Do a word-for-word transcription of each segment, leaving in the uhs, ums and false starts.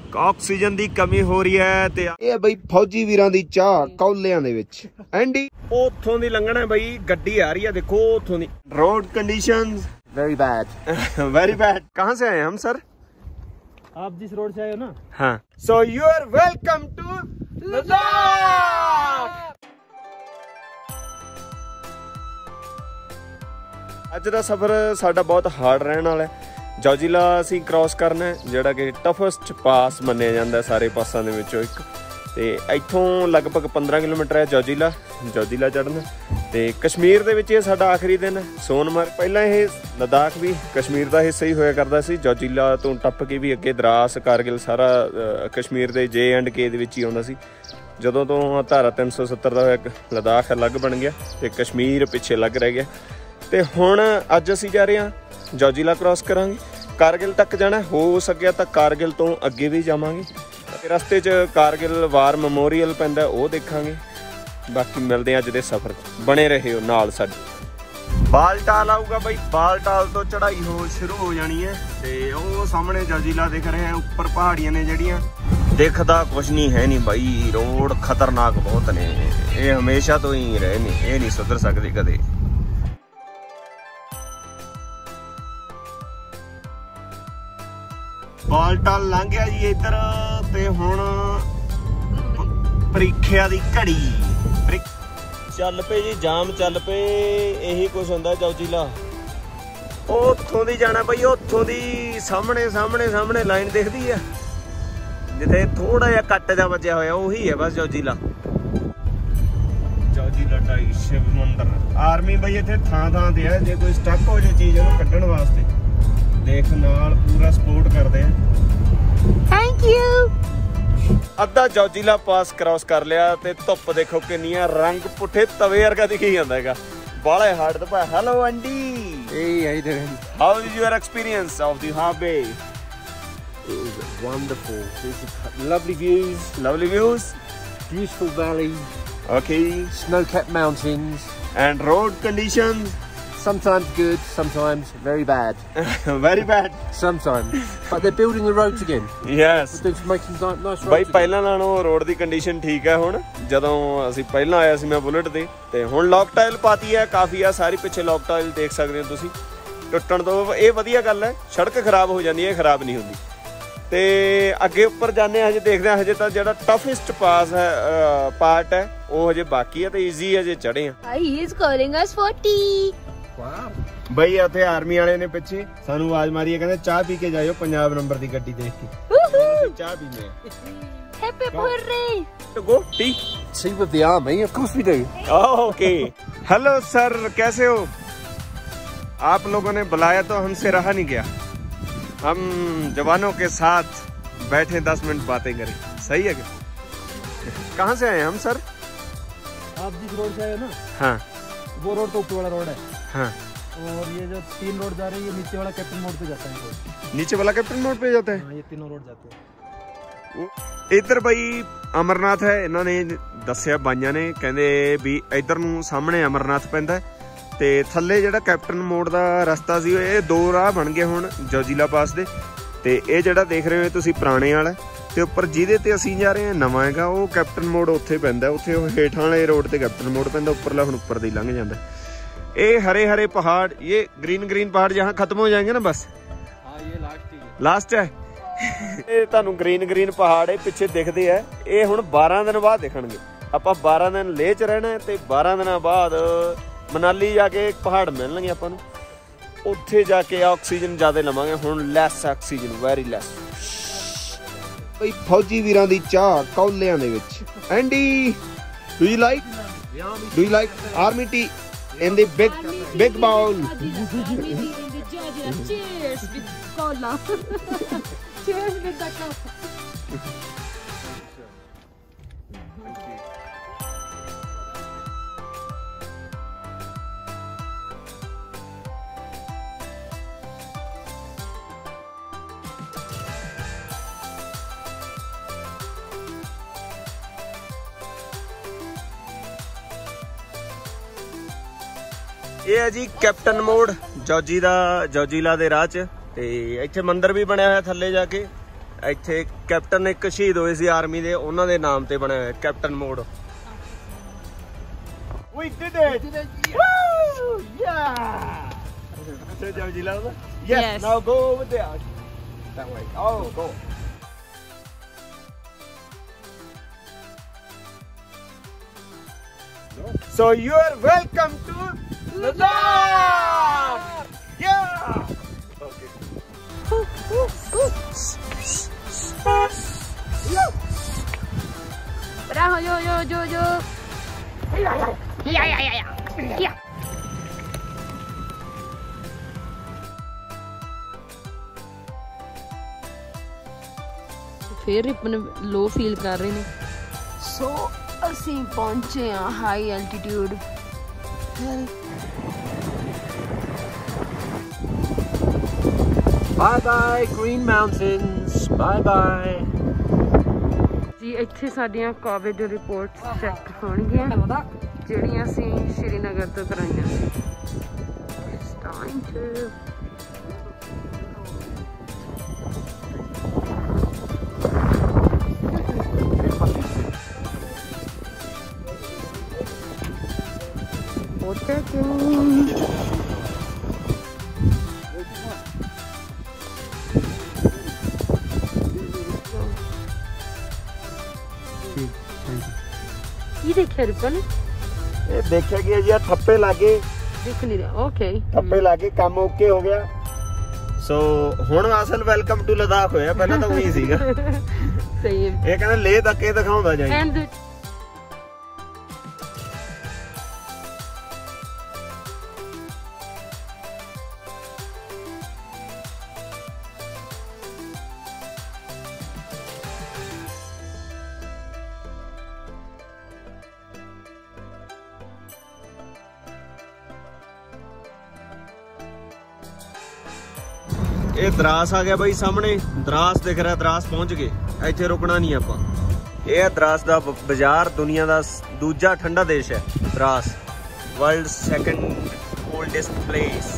Oxygen ਦੀ ਕਮੀ ਹੋ ਰਹੀ ਹੈ ਤੇ ਇਹ ਬਈ ਫੌਜੀ ਵੀਰਾਂ ਦੀ ਚਾਹ ਕੌਲਿਆਂ ਦੇ ਵਿੱਚ ਐਂਡੀ ਉੱਥੋਂ ਦੀ ਲੰਘਣਾ ਬਈ ਗੱਡੀ ਆ ਰਹੀ ਹੈ ਦੇਖੋ ਉੱਥੋਂ ਦੀ road conditions very bad very bad कहाँ से आए हम सर आप जिस रोड से आए हो ना हाँ so you are welcome to Ladakh ਅੱਜ ਦਾ ਸਫ਼ਰ ਸਾਡਾ ਬਹੁਤ ਹਾਰਡ ਰਹਿਣ ਵਾਲਾ ਹੈ ਜੌਜੀਲਾ ਅਸੀਂ ਕ੍ਰਾਸ ਕਰਨਾ ਹੈ ਜਿਹੜਾ ਕਿ ਟਫੈਸਟ ਪਾਸ ਮੰਨਿਆ ਜਾਂਦਾ ਸਾਰੇ ਪਾਸਾਂ ਦੇ ਵਿੱਚੋਂ ਇੱਕ ਤੇ ਇੱਥੋਂ ਲਗਭਗ ਪੰਦਰਾਂ ਕਿਲੋਮੀਟਰ ਹੈ ਜੌਜੀਲਾ ਜੌਜੀਲਾ ਚੜ੍ਹਨਾ ਤੇ ਕਸ਼ਮੀਰ ਦੇ ਵਿੱਚ ਇਹ ਸਾਡਾ ਆਖਰੀ ਦਿਨ ਹੈ ਸੋਨਮਰਗ ਪਹਿਲਾਂ ਇਹ ਲਦਾਖ ਵੀ ਕਸ਼ਮੀਰ ਦਾ ਹਿੱਸਾ ਹੀ ਹੋਇਆ ਕਰਦਾ ਸੀ ਜੌਜੀਲਾ ਤੋਂ ਟੱਪ ਕੇ ਵੀ ਅੱਗੇ ਦਰਾਸ ਕਾਰਗਿਲ ਸਾਰਾ ਕਸ਼ਮੀਰ ਦੇ ਜੇ ਐਂਡ ਕੇ ਦੇ ਵਿੱਚ ਹੀ ਆਉਂਦਾ ਸੀ ਜਦੋਂ ਤੋਂ ਧਾਰਾ ਤਿੰਨ ਸੌ ਸੱਤਰ ਦਾ ਇੱਕ ਲਦਾਖ ਅਲੱਗ ਬਣ ਗਿਆ ਤੇ ਕਸ਼ਮੀਰ ਪਿੱਛੇ ਲੱਗ ਰਹਿ ਗਿਆ ਤੇ ਹੁਣ ਅੱਜ ਅਸੀਂ ਜਾ ਰਹੇ ਹਾਂ ਜੌਜੀਲਾ ਕ੍ਰਾਸ ਕਰਾਂਗੇ ਕਾਰਗਿਲ ਤੱਕ ਜਾਣਾ ਹੋ ਸਕਿਆ ਤਾਂ ਕਾਰਗਿਲ ਤੋਂ ਅੱਗੇ ਵੀ ਜਾਵਾਂਗੇ ਰਸਤੇ 'ਚ ਕਾਰਗਿਲ ਵਾਰ ਮੈਮੋਰੀਅਲ ਪੈਂਦਾ ਉਹ ਦੇਖਾਂਗੇ ਬਾਕੀ ਮਿਲਦੇ ਹਾਂ ਅੱਜ ਦੇ ਸਫ਼ਰ 'ਚ ਬਣੇ ਰਹਿਓ ਨਾਲ ਸਾਡੇ ਬਾਲਟਾਲ ਆਊਗਾ ਬਈ ਬਾਲਟਾਲ ਤੋਂ ਚੜ੍ਹਾਈ ਹੋ ਸ਼ੁਰੂ ਹੋ ਜਾਣੀ ਹੈ ਤੇ ਉਹ ਸਾਹਮਣੇ ਜੌਜੀਲਾ ਦਿਖ ਰਿਹਾ ਉੱਪਰ ਪਹਾੜੀਆਂ ਨੇ ਜਿਹੜੀਆਂ ਦਿਖਦਾ ਕੁਛ ਨਹੀਂ ਹੈ ਨਹੀਂ ਬਾਈ ਰੋਡ ਖਤਰਨਾਕ ਬਹੁਤ ਨੇ ਇਹ ਹਮੇਸ਼ਾ ਤੋਂ ਹੀ ਰਹੇ ਨੇ ਇਹ ਨਹੀਂ ਸੁਧਰ ਸਕਦੇ ਕਦੇ ਬਾਲਟਾਲ ਲੰਘ ਗਿਆ ਜੀ ਇੱਧਰ ਤੇ ਹੁਣ ਪ੍ਰੀਖਿਆ ਦੀ ਘੜੀ ਚੱਲ ਪਏ ਜੀ ਜਾਮ ਚੱਲ ਪਏ ਇਹੀ ਕੁਛ ਹੁੰਦਾ ਜੌਜੀਲਾ ਉੱਥੋਂ ਦੀ ਜਾਣਾ ਬਈ ਉੱਥੋਂ ਦੀ ਸਾਹਮਣੇ ਸਾਹਮਣੇ ਸਾਹਮਣੇ ਲਾਈਨ ਦਿਖਦੀ ਆ ਜਿੱਥੇ ਥੋੜਾ ਜਿਹਾ ਕੱਟ ਜਾ ਵੱਜਿਆ ਹੋਇਆ ਉਹੀ ਹੈ ਬਸ ਜੌਜੀਲਾ ਜੌਜੀਲਾ ਢਾਈ ਸ਼ਿਵ ਮੰਦਰ ਆਰਮੀ ਬਈ ਇੱਥੇ ਥਾਂ ਥਾਂ ਤੇ ਹੈ ਜੇ ਕੋਈ ਸਟਕ ਹੋ ਜੇ ਚੀਜ਼ ਉਹਨੂੰ ਕੱਢਣ ਵਾਸਤੇ ਦੇਖ ਨਾਲ ਪੂਰਾ ਸਪੋਰਟ ਕਰਦੇ ਆ ਥੈਂਕ ਯੂ ਅੱਧਾ ਜੌਜੀਲਾ ਪਾਸ ਕ੍ਰਾਸ ਕਰ ਲਿਆ ਤੇ ਧੁੱਪ ਦੇਖੋ ਕਿੰਨੀਆਂ ਰੰਗ ਪੁੱਠੇ ਤਵੇ ਵਰਗਾ ਦਿਖੀ ਜਾਂਦਾ ਹੈਗਾ ਬਾਲੇ ਹਾਰਡ ਤੇ ਭਾਈ hello aunty hey how you doing how is your experience of the harbor it was wonderful there's lovely views lovely views beautiful valley okay snow-capped mountains and road conditions sometimes good, sometimes very bad. Very bad. Sometimes, but they're building the roads again. Yes. They're making nice roads. ਬਾਈ ਪਹਿਲਾਂ ਨਾਲੋਂ road ਦੀ condition ਠੀਕ ਹੈ ਹੁਣ ਜਦੋਂ ਅਸੀਂ ਪਹਿਲਾਂ ਆਇਆ ਸੀ ਮੈਂ ਬੁਲਟ ਤੇ ਤੇ ਹੁਣ ਲੌਕ ਟਾਈਲ ਪਾਤੀ ਹੈ ਕਾਫੀ ਆ ਸਾਰੀ ਪਿੱਛੇ ਲੌਕ ਟਾਈਲ ਦੇਖ ਸਕਦੇ ਹੋ ਤੁਸੀਂ ਟੁੱਟਣ ਤੋਂ ਇਹ ਵਧੀਆ ਗੱਲ ਹੈ ਸੜਕ ਖਰਾਬ ਹੋ ਜਾਂਦੀ ਹੈ ਖਰਾਬ ਨਹੀਂ ਹੁੰਦੀ ਤੇ ਅੱਗੇ ਉੱਪਰ ਜਾਂਦੇ ਆ ਹਜੇ ਦੇਖਦੇ ਆ ਹਜੇ ਤਾਂ ਜਿਹੜਾ ਟਫੈਸਟ ਪਾਸ ਹੈ ਪਾਰਟ ਹੈ ਉਹ ਹਜੇ ਬਾਕੀ ਹੈ ਤੇ ਈਜ਼ੀ ਹਜੇ ਚੜੇ ਆ he is calling us for tea ਬਈ ਉੱਥੇ ਆਰਮੀ ਵਾਲੇ ਨੇ ਪਿੱਛੇ ਸਾਨੂੰ ਆਵਾਜ਼ ਮਾਰੀ ਹੈ ਕਹਿੰਦੇ ਚਾਹ ਪੀ ਕੇ ਜਾਇਓ ਪੰਜਾਬ ਨੰਬਰ ਦੀ ਗੱਡੀ ਦੇਖ ਕੇ ਚਾਹ ਪੀਨੇ happy birthday to go tea tea with the army of course we do oh okay hello sir कैसे हो आप लोगों ने बुलाया तो हमसे रहा नहीं गया हम जवानों के साथ बैठे दस मिनट बातें करें सही है क्या कहाँ से आए हम सर आप जिस रोड से आए हो ना हाँ वो रोड तो ऊपर वाला रोड है हाँ और ये जो तीन रोड जा रही है ये नीचे वाला कैप्टन मोड़ पे जाता है नीचे वाला कैप्टन मोड़ पे जाता है हाँ, ये तीनों रोड जाते हैं ਇੱਧਰ ਬਈ ਅਮਰਨਾਥ ਹੈ ਇਹਨਾਂ ਨੇ ਦੱਸਿਆ ਬਾਈਆਂ ਨੇ ਕਹਿੰਦੇ ਵੀ ਇੱਧਰ ਨੂੰ ਸਾਹਮਣੇ ਅਮਰਨਾਥ ਪੈਂਦਾ ਤੇ ਥੱਲੇ ਜਿਹੜਾ ਕੈਪਟਨ ਮੋੜ ਦਾ ਰਸਤਾ ਸੀ ਇਹ ਦੋ ਰਾਹ ਬਣ ਗਏ ਹੁਣ ਜੌਜੀਲਾ ਪਾਸ ਦੇ ਤੇ ਇਹ ਜਿਹੜਾ ਦੇਖ ਰਹੇ ਹੋ ਤੁਸੀਂ ਪੁਰਾਣੇ ਵਾਲਾ ਤੇ ਉੱਪਰ ਜਿਹਦੇ ਤੇ ਅਸੀਂ ਜਾ ਰਹੇ ਹਾਂ ਨਵਾਂ ਹੈਗਾ ਉਹ ਕੈਪਟਨ ਮੋੜ ਉੱਥੇ ਪੈਂਦਾ ਉੱਥੇ ਉਹ ਹੇਠਾਂ ਵਾਲੇ ਰੋਡ ਤੇ ਕੈਪਟਨ ਮੋੜ ਪੈਂਦਾ ਉੱਪਰਲਾ ਹੁਣ ਉੱਪਰ ਦੀ ਲੰਘ ਜਾਂਦਾ ये हरे हरे पहाड़ ये ग्रीन ग्रीन पहाड़ जहाँ खत्म हो जाएंगे ना बस हाँ ये लास्ट ही लास्ट है ਇਹ ਤੁਹਾਨੂੰ ਗ੍ਰੀਨ ਗ੍ਰੀਨ ਪਹਾੜ ਇਹ ਪਿੱਛੇ ਦਿਖਦੇ ਆ ਇਹ ਹੁਣ ਬਾਰਾਂ ਦਿਨ ਬਾਅਦ ਦਿਖਣਗੇ ਆਪਾਂ ਬਾਰਾਂ ਦਿਨ ਲੇਹ ਚ ਰਹਿਣਾ ਤੇ ਬਾਰਾਂ ਦਿਨਾਂ ਬਾਅਦ ਮਨਾਲੀ ਜਾ ਕੇ ਪਹਾੜ ਮਿਲਣਗੇ ਆਪਾਂ ਨੂੰ ਉੱਥੇ ਜਾ ਕੇ ਆਕਸੀਜਨ ਜ਼ਿਆਦਾ ਲਵਾਂਗੇ ਹੁਣ ਲੈਸ ਆਕਸੀਜਨ ਵੈਰੀ ਲੈਸ ਬਈ ਫੌਜੀ ਵੀਰਾਂ ਦੀ ਚਾਹ ਕੌਲਿਆਂ ਦੇ ਵਿੱਚ Andy do you like do you like army tea in the big big bowl cheers with cola cheers with the cup ਇਹ ਹੈ ਜੀ ਕੈਪਟਨ ਮੋੜ ਜੌਜੀ ਦਾ ਜੌਜੀਲਾ ਦੇ ਰਾਹ 'ਚ ਤੇ ਇੱਥੇ ਮੰਦਿਰ ਵੀ ਬਣਿਆ ਹੋਇਆ ਥੱਲੇ ਜਾ ਕੇ ਇੱਥੇ ਕੈਪਟਨ ਇੱਕ ਸ਼ਹੀਦ ਹੋਏ ਸੀ ਆਰਮੀ ਦੇ, ਉਹਨਾਂ ਦੇ ਨਾਮ ਤੇ ਬਣਿਆ ਹੋਇਆ ਕੈਪਟਨ ਮੋੜ। We did it! We did it! Woo! Yeah! So, Jojila? Yes. Yes. Now go over there. That way. Oh, go. So you are welcome to Ladakh. Yeah. Okay. Bravo, yo, yo, yo, yo. Yeah, yeah, yeah, yeah. Yeah. ਫਿਰ ਰਿਪਨ low feel ਕਰ ਰਹੇ ਨੇ। So ਅਸੀਂ ਪਹੁੰਚੇ ਆ high altitude. Bye bye, Green Mountains. Bye bye. ਜੀ ਇੱਥੇ ਸਾਡੀਆਂ ਕੋਵਿਡ ਰਿਪੋਰਟਸ ਚੈੱਕ ਹੋਣਗੀਆਂ ਜਿਹੜੀਆਂ ਅਸੀਂ ਸ਼੍ਰੀਨਗਰ ਤੋਂ ਕਰਾਈਆਂ ਸੀ। It's time to ਕੀ ਦੇਖਿਆ ਰਿਪਨ? ਇਹ ਦੇਖਿਆ ਗਿਆ ਜੀ, ਆ ਠੱਪੇ ਲਾਗੇ ਦਿਖ ਨਹੀਂ ਰਿਹਾ। ਓਕੇ, ਠੱਪੇ ਲਾਗੇ ਕੰਮ ਓਕੇ ਹੋ ਗਿਆ। ਸੋ ਹੁਣ ਅਸਲ ਵੈਲਕਮ ਟੂ ਲਦਾਖ ਹੋਇਆ, ਪਹਿਲਾਂ ਤਾਂ ਉਹੀ ਸੀਗਾ। ਸਹੀ ਹੈ। ਇਹ ਕਹਿੰਦਾ ਲੇਹ ਤੱਕ ਇਹ ਦਿਖਾਉਂਦਾ ਜਾਈ। ਐਂਡ ਇਹ ਦਰਾਸ ਆ ਗਿਆ ਬਾਈ ਸਾਹਮਣੇ, ਦਰਾਸ ਦਿਖ ਰਿਹਾ, ਦਰਾਸ ਪਹੁੰਚ ਗਏ। ਇੱਥੇ ਰੁਕਣਾ ਨਹੀਂ ਆਪਾਂ। ਇਹ ਹੈ ਦਰਾਸ ਦਾ ਬਾਜ਼ਾਰ, ਦੁਨੀਆ ਦਾ ਦੂਜਾ ਠੰਡਾ ਦੇਸ਼ ਹੈ Dras, world second coldest place.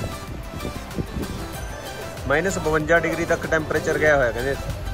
Minus ਬਵੰਜਾ ਡਿਗਰੀ ਤੱਕ ਟੈਂਪਰੇਚਰ ਗਿਆ ਹੋਇਆ ਕਹਿੰਦੇ।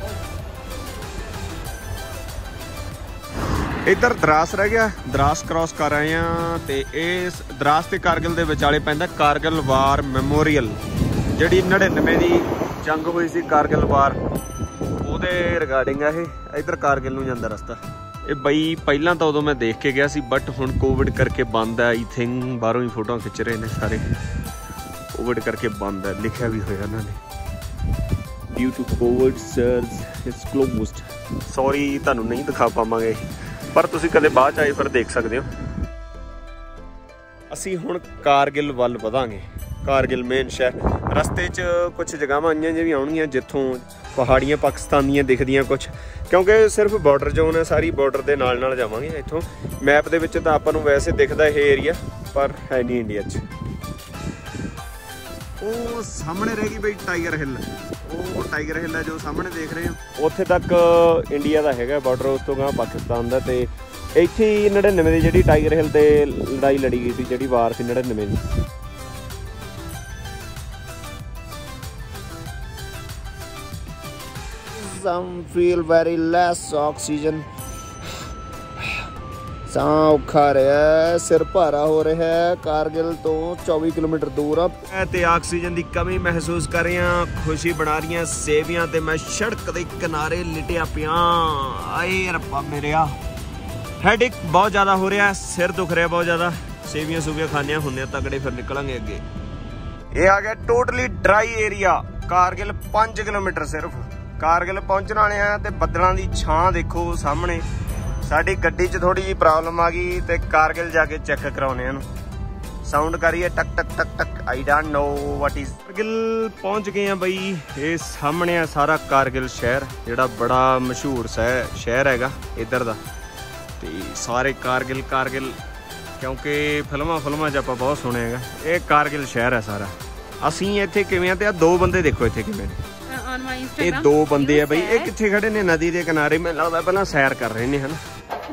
ਇੱਧਰ ਦਰਾਸ ਰਹਿ ਗਿਆ, ਦਰਾਸ ਕ੍ਰਾਸ ਕਰ ਆਏ ਆ। ਤੇ ਇਸ ਦਰਾਸ ਤੇ ਕਾਰਗਿਲ ਦੇ ਵਿਚਾਲੇ ਪੈਂਦਾ ਕਾਰਗਿਲ ਵਾਰ ਮੈਮੋਰੀਅਲ, ਜਿਹੜੀ ਨੜਿਨਵੇਂ ਦੀ ਜੰਗ ਹੋਈ ਸੀ ਕਾਰਗਿਲ ਵਾਰ, ਉਹਦੇ ਰਿਗਾਰਡਿੰਗ ਆ ਇਹ। ਇੱਧਰ ਕਾਰਗਿਲ ਨੂੰ ਜਾਂਦਾ ਰਸਤਾ। ਇਹ ਬਈ ਪਹਿਲਾਂ ਤਾਂ ਉਦੋਂ ਮੈਂ ਦੇਖ ਕੇ ਗਿਆ ਸੀ, ਬਟ ਹੁਣ ਕੋਵਿਡ ਕਰਕੇ ਬੰਦ ਹੈ ਆਈ ਥਿੰਕ। ਬਾਹਰੋਂ ਹੀ ਫੋਟੋਆਂ ਖਿੱਚ ਰਹੇ ਨੇ ਸਾਰੇ, ਕੋਵਿਡ ਕਰਕੇ ਬੰਦ ਹੈ, ਲਿਖਿਆ ਵੀ ਹੋਇਆ ਇਹਨਾਂ ਨੇ due to Covid surge it's closed. Sorry ਤੁਹਾਨੂੰ ਨਹੀਂ ਦਿਖਾ ਪਾਵਾਂਗੇ, ਪਰ ਤੁਸੀਂ ਕਦੇ ਬਾਅਦ ਚ ਆਏ ਫਿਰ ਦੇਖ ਸਕਦੇ ਹੋ। ਅਸੀਂ ਹੁਣ ਕਾਰਗਿਲ ਵੱਲ ਵਧਾਂਗੇ, ਕਾਰਗਿਲ ਮੇਨ ਸ਼ਹਿਰ। ਰਸਤੇ 'ਚ ਕੁਝ ਜਗ੍ਹਾਵਾਂ ਆਈਆਂ ਜਿਹੜੀਆਂ ਆਉਣਗੀਆਂ ਜਿੱਥੋਂ ਪਹਾੜੀਆਂ ਪਾਕਿਸਤਾਨ ਦੀਆਂ ਦਿਖਦੀਆਂ ਕੁਝ, ਕਿਉਂਕਿ ਸਿਰਫ ਬਾਰਡਰ ਜ਼ੋਨ ਹੈ, ਸਾਰੀ ਬਾਰਡਰ ਦੇ ਨਾਲ ਨਾਲ ਜਾਵਾਂਗੇ ਇੱਥੋਂ। ਮੈਪ ਦੇ ਵਿੱਚ ਤਾਂ ਆਪਾਂ ਨੂੰ ਵੈਸੇ ਦਿਖਦਾ ਇਹ ਏਰੀਆ, ਪਰ ਹੈ ਨਹੀਂ ਇੰਡੀਆ 'ਚ। ਉਹ ਸਾਹਮਣੇ ਰਹਿ ਗਈ ਬਈ ਟਾਈਗਰ ਹਿੱਲ, ਉਹ ਟਾਈਗਰ ਹਿੱਲ ਹੈ ਜੋ ਸਾਹਮਣੇ ਦੇਖ ਰਹੇ ਹੋ। ਉੱਥੇ ਤੱਕ ਇੰਡੀਆ ਦਾ ਹੈਗਾ ਬਾਰਡਰ, ਉਸ ਤੋਂ ਗਾਂ ਪਾਕਿਸਤਾਨ ਦਾ। ਤੇ ਇੱਥੇ ਹੀ ਨੜਿਨਵੇਂ ਦੀ ਜਿਹੜੀ ਟਾਈਗਰ ਹਿੱਲ ਤੇ ਲੜਾਈ ਲੜੀ ਗਈ ਸੀ, ਜਿਹੜੀ ਵਾਰ ਸੀ ਨੜਿਨਵੇਂ ਦੀ। Some feel very less oxygen. ਸਾਹ ਔਖਾ ਰਿਹਾ, ਸਿਰ ਭਾਰਾ ਹੋ ਰਿਹਾ। ਕਾਰਗਿਲ ਤੋਂ ਚੌਵੀ ਕਿਲੋਮੀਟਰ ਦੂਰ ਆ ਤੇ ਆਕਸੀਜਨ ਦੀ ਕਮੀ ਮਹਿਸੂਸ ਕਰ ਰਹੇ ਹਾਂ। ਖੁਸ਼ੀ ਬਣਾ ਰਹੀਆਂ ਸੇਵੀਆਂ ਤੇ ਮੈਂ ਸੜਕ ਦੇ ਕਿਨਾਰੇ ਲਿਟਿਆ ਪਿਆ। ਆਏ ਰੱਬਾ ਮੇਰਿਆ, ਹੈਡੇਕ ਬਹੁਤ ਜ਼ਿਆਦਾ ਹੋ ਰਿਹਾ, ਸਿਰ ਦੁਖ ਰਿਹਾ ਬਹੁਤ ਜ਼ਿਆਦਾ। ਸੇਵੀਆਂ ਸੂਵੀਆਂ ਖਾਣੀਆਂ ਹੁੰਦੀਆਂ ਤਗੜੇ, ਫਿਰ ਨਿਕਲਾਂਗੇ ਅੱਗੇ। ਇਹ ਆ ਗਿਆ ਟੋਟਲੀ ਡਰਾਈ ਏਰੀਆ। ਕਾਰਗਿਲ ਪੰਜ ਕਿਲੋਮੀਟਰ ਸਿਰਫ ਕਾਰਗਿਲ ਪਹੁੰਚਣ ਵਾਲੇ ਆ। ਤੇ ਬੱਦਲਾਂ ਦੀ ਛਾਂ ਦੇਖੋ ਸਾਹਮਣੇ। ਸਾਡੀ ਗੱਡੀ 'ਚ ਥੋੜੀ ਜਿਹੀ ਪ੍ਰੋਬਲਮ ਆ ਗਈ ਤੇ ਕਾਰਗਿਲ ਜਾ ਕੇ ਚੈੱਕ ਕਰਾਉਣੇ ਇਹਨੂੰ। ਸਾਊਂਡ ਕਰੀਏ ਟਕ ਟਕ ਟਕ ਟਕ। I don't know what is. Kargil ਪਹੁੰਚ ਗਏ ਆ ਬਈ। ਇਹ ਸਾਹਮਣੇ ਆ ਸਾਰਾ ਕਾਰਗਿਲ ਸ਼ਹਿਰ, ਜਿਹੜਾ ਬੜਾ ਮਸ਼ਹੂਰ ਸ਼ਹਿਰ ਹੈਗਾ ਇੱਧਰ ਦਾ। ਤੇ ਸਾਰੇ ਕਾਰਗਿਲ ਕਾਰਗਿਲ ਕਿਉਂਕਿ ਫਿਲਮਾਂ ਫਿਲਮਾਂ 'ਚ ਆਪਾਂ ਬਹੁਤ ਸੁਣਿਆ ਹੈਗਾ। ਇਹ ਕਾਰਗਿਲ ਸ਼ਹਿਰ ਹੈ ਸਾਰਾ। ਅਸੀਂ ਇੱਥੇ ਕਿਵੇਂ ਆ ਤੇ ਆ ਦੋ ਬੰਦੇ ਦੇਖੋ ਇੱਥੇ ਕਿਵੇਂ ਨੇ। ਇਹ ਦੋ ਬੰਦੇ ਆ ਬਈ। ਇਹ ਕਿੱਥੇ ਖੜੇ ਨੇ? ਨਦੀ ਦੇ ਕਿਨਾਰੇ। ਮੈਨੂੰ ਲੱਗਦਾ ਪਹਿਲਾਂ ਸੈਰ ਕਰ ਰਹੇ ਨੇ, ਹਨਾ।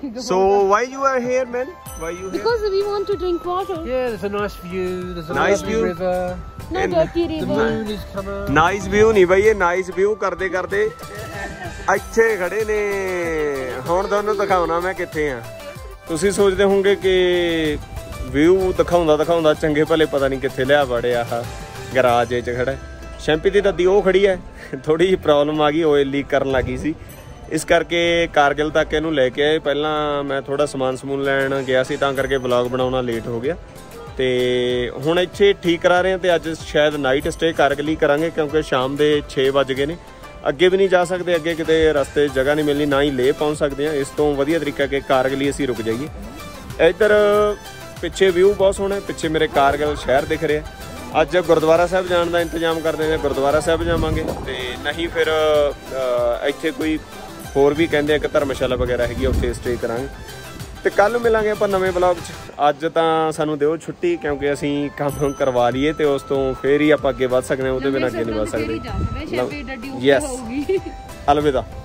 So why you are here, man? Why you here? Because we want to drink water. Yeah, there's a nice view. There's a Nice lovely view. river. No And dirty The river. moon is coming. Nice view ਨਹੀਂ ਬਈ, ਇਹ nice view ਕਰਦੇ ਕਰਦੇ ਇੱਥੇ ਖੜੇ ਨੇ। ਹੁਣ ਤੁਹਾਨੂੰ ਦਿਖਾਉਣਾ ਮੈਂ ਕਿੱਥੇ ਆ। ਤੁਸੀਂ ਸੋਚਦੇ ਹੋਵੋਗੇ ਕਿ ਵਿਊ ਦਿਖਾਉਂਦਾ ਦਿਖਾਉਂਦਾ ਚੰਗੇ ਭਲੇ ਪਤਾ ਨਹੀਂ ਕਿੱਥੇ ਲਿਆ ਵੜਿਆ ਆਹ ਗਰਾਜ 'ਚ ਖੜਾ। ਸ਼ੈਂਪੀ ਦੀ ਦਾਦੀ ਉਹ ਖੜੀ ਹੈ, ਥੋੜੀ ਜਿਹੀ ਪ੍ਰੋਬਲਮ ਆ ਗਈ, ਆਇਲ ਲੀਕ ਕਰਨ ਲੱਗੀ ਸੀ, ਇਸ ਕਰਕੇ ਕਾਰਗਿਲ ਤੱਕ ਇਹਨੂੰ ਲੈ ਕੇ ਆਏ। ਪਹਿਲਾਂ ਮੈਂ ਥੋੜਾ ਸਮਾਨ ਸਮੂਨ ਲੈਣ ਗਿਆ ਸੀ, ਤਾਂ ਕਰਕੇ ਵਲੌਗ ਬਣਾਉਣਾ ਲੇਟ ਹੋ ਗਿਆ। ਤੇ ਹੁਣ ਇੱਥੇ ਠੀਕ ਕਰਾ ਰਹੇ ਹਾਂ ਤੇ ਅੱਜ ਸ਼ਾਇਦ ਨਾਈਟ ਸਟੇ ਕਾਰਗਿਲ ਹੀ ਕਰਾਂਗੇ, ਕਿਉਂਕਿ ਸ਼ਾਮ ਦੇ ਛੇ ਵੱਜ ਗਏ ਨੇ। ਅੱਗੇ ਵੀ ਨਹੀਂ ਜਾ ਸਕਦੇ, ਅੱਗੇ ਕਿਤੇ ਰਸਤੇ ਜਗ੍ਹਾ ਨਹੀਂ ਮਿਲਣੀ, ਨਾ ਹੀ ਲੇਹ ਪਹੁੰਚ ਸਕਦੇ ਹਾਂ। ਇਸ ਤੋਂ ਵਧੀਆ ਤਰੀਕਾ ਕਿ ਕਾਰਗਿਲ ਹੀ ਅਸੀਂ ਰੁਕ ਜਾਈਏ। ਇੱਧਰ ਪਿੱਛੇ ਵਿਊ ਬਹੁਤ ਸੋਹਣਾ, ਪਿੱਛੇ ਮੇਰੇ ਕਾਰਗਿਲ ਸ਼ਹਿਰ ਦਿਖ ਰਿਹਾ। ਅੱਜ ਗੁਰਦੁਆਰਾ ਸਾਹਿਬ ਜਾਣ ਦਾ ਇੰਤਜ਼ਾਮ ਕਰਦੇ ਨੇ, ਗੁਰਦੁਆਰਾ ਸਾਹਿਬ ਜਾਵਾਂਗੇ ਤੇ ਨਹੀਂ ਫਿਰ ਇੱਥੇ ਕੋਈ ਹੋਰ ਵੀ ਕਹਿੰਦੇ ਇੱਕ ਧਰਮਸ਼ਾਲਾ ਵਗੈਰਾ ਹੈਗੀ, ਉੱਥੇ ਸਟੇ ਕਰਾਂਗੇ। ਤੇ ਕੱਲ ਮਿਲਾਂਗੇ ਆਪਾਂ ਨਵੇਂ ਵਲੌਗ 'ਚ। ਅੱਜ ਤਾਂ ਸਾਨੂੰ ਦਿਓ ਛੁੱਟੀ, ਕਿਉਂਕਿ ਅਸੀਂ ਕੰਮ ਕਰਵਾ ਲਈਏ ਤੇ ਉਸ ਤੋਂ ਫੇਰ ਹੀ ਆਪਾਂ ਅੱਗੇ ਵੱਧ ਸਕਦੇ ਹਾਂ, ਉਹਦੇ ਬਿਨਾਂ ਅੱਗੇ ਨਹੀਂ ਵੱਧ ਸਕਦੇ। ਯੈਸ, ਅਲਵਿਦਾ।